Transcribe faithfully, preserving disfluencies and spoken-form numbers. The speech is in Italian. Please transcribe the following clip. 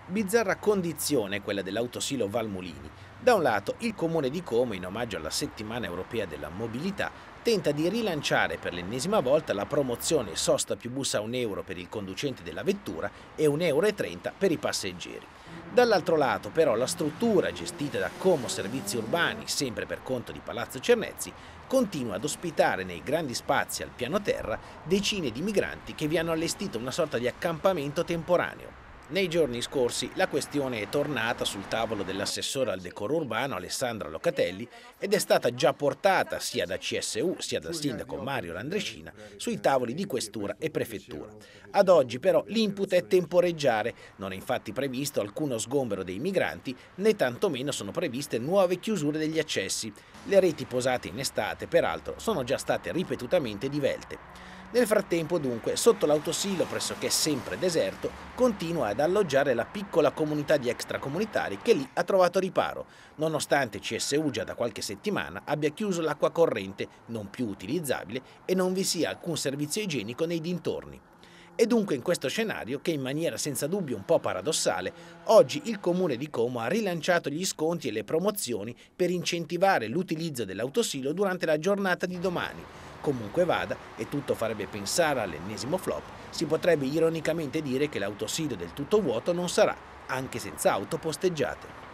Bizzarra condizione quella dell'autosilo Valmolini. Da un lato, il comune di Como, in omaggio alla settimana europea della mobilità, tenta di rilanciare per l'ennesima volta la promozione sosta più bus a un euro per il conducente della vettura e un euro e trenta per i passeggeri. Dall'altro lato, però, la struttura gestita da Como Servizi Urbani, sempre per conto di Palazzo Cernezzi, continua ad ospitare nei grandi spazi al piano terra decine di migranti che vi hanno allestito una sorta di accampamento temporaneo. Nei giorni scorsi la questione è tornata sul tavolo dell'assessore al decoro urbano Alessandra Locatelli ed è stata già portata sia da C S U sia dal sindaco Mario Landrescina sui tavoli di questura e prefettura. Ad oggi però l'input è temporeggiare, non è infatti previsto alcuno sgombero dei migranti né tantomeno sono previste nuove chiusure degli accessi. Le reti posate in estate peraltro sono già state ripetutamente divelte. Nel frattempo, dunque, sotto l'autosilo pressoché sempre deserto, continua ad alloggiare la piccola comunità di extracomunitari che lì ha trovato riparo, nonostante C S U già da qualche settimana abbia chiuso l'acqua corrente, non più utilizzabile, e non vi sia alcun servizio igienico nei dintorni. È dunque in questo scenario che, in maniera senza dubbio un po' paradossale, oggi il comune di Como ha rilanciato gli sconti e le promozioni per incentivare l'utilizzo dell'autosilo durante la giornata di domani. Comunque vada, e tutto farebbe pensare all'ennesimo flop, si potrebbe ironicamente dire che l'autosilo del tutto vuoto non sarà, anche senza auto posteggiate.